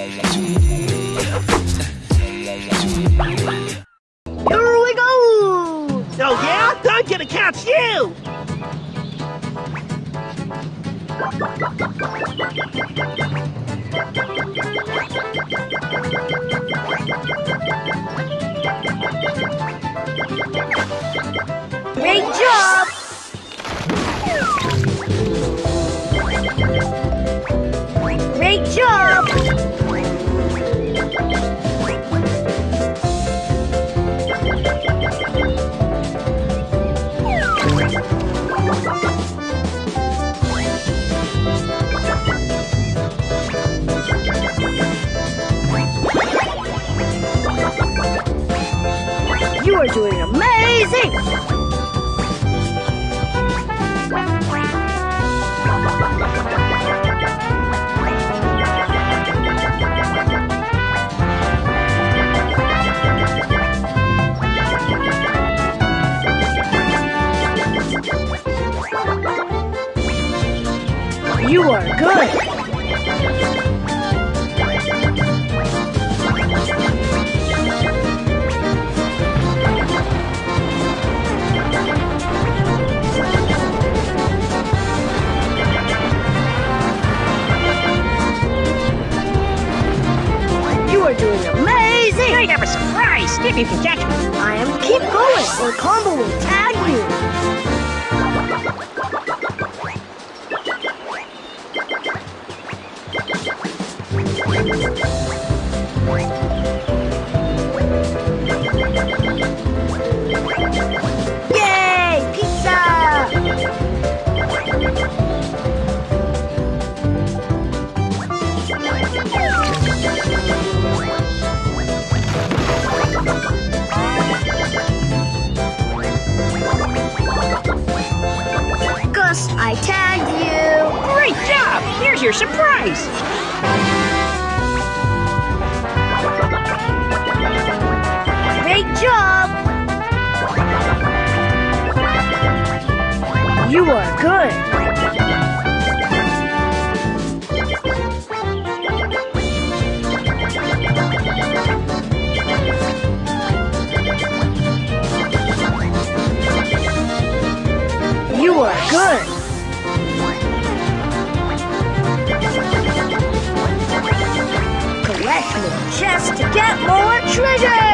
Here we go! Oh yeah? I'm gonna catch you! Great job! Great job! You are doing amazing! You are good! You are doing amazing! I have a surprise if you can catch me. I am keep going or Combo will tag you! Yay! Pizza! Gus, I tagged you! Great job! Here's your surprise. Great job! You are good! You are good! Collect more chests to get more treasure!